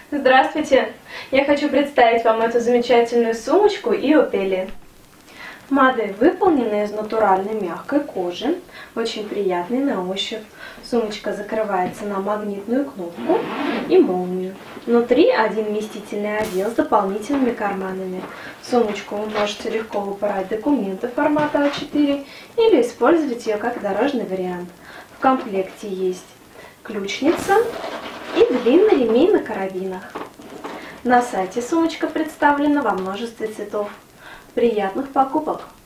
Здравствуйте! Я хочу представить вам эту замечательную сумочку Иопели. Модель выполнена из натуральной мягкой кожи, очень приятной на ощупь. Сумочка закрывается на магнитную кнопку и молнию. Внутри один вместительный отдел с дополнительными карманами. В сумочку вы можете легко упирать документы формата А4 или использовать ее как дорожный вариант. В комплекте есть ключница и длинный ремень на карабинах. На сайте сумочка представлена во множестве цветов. Приятных покупок!